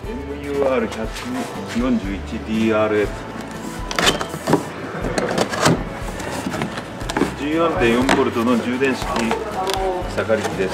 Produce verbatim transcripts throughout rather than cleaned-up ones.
エムユーアールひゃくよんじゅういちディーアールエフ じゅうよんてんよんボルトの充電式草刈り機です。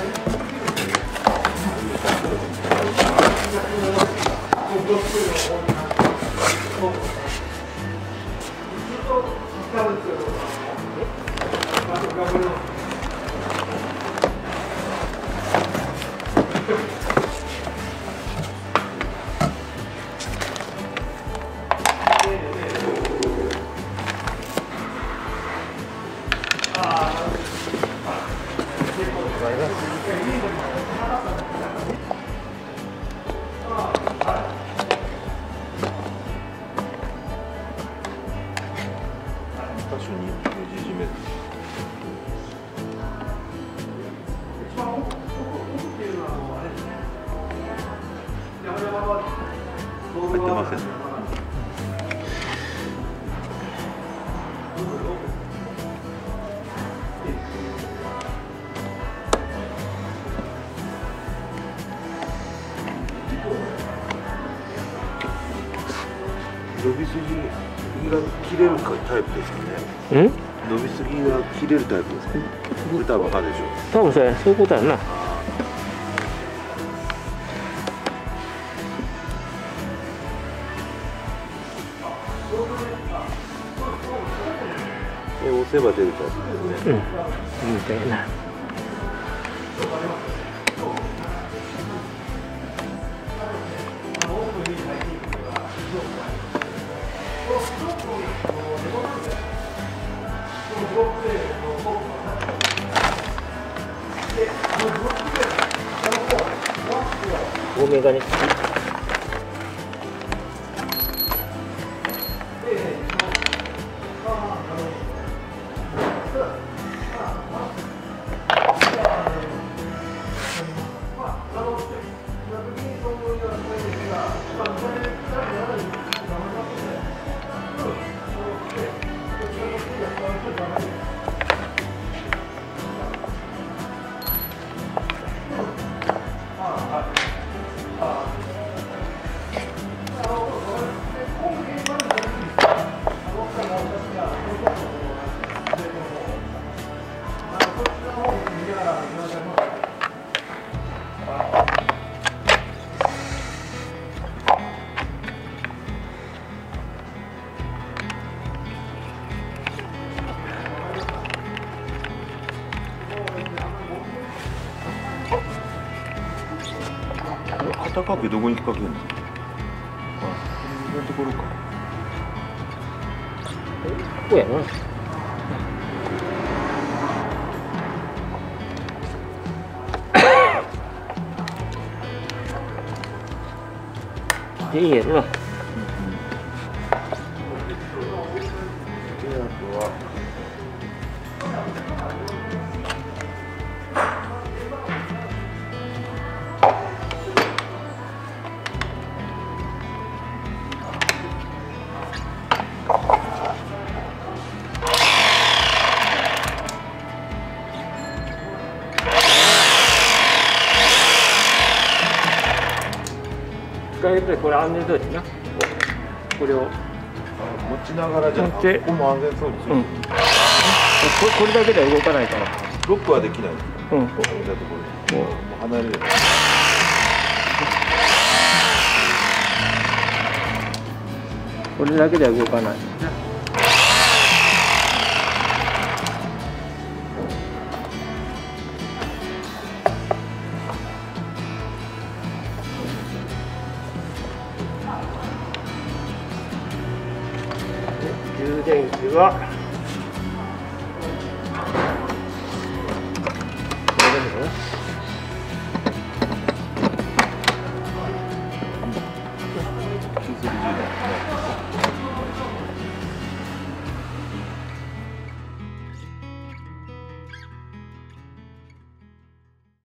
箇所にねじ締める。入ってませんね。伸びすぎが切れるタイプですかね。伸びすぎが切れるタイプですかね。これ多分歯でしょう。 多分それそういうことやな。 で押せば出るタイプですね。 うん。みたいな。多めがね。 肩掛けどこに引っ掛けるの？あ、このところか。 ここやな。でいいやな。やっぱりこれ安全装置な。これを持ちながらじゃなくて、ここも安全装置。うん。ここれだけでは動かないから。 ロックはできない。うん。こう見たところに。もう離れる。 これだけでは動かない。充電器は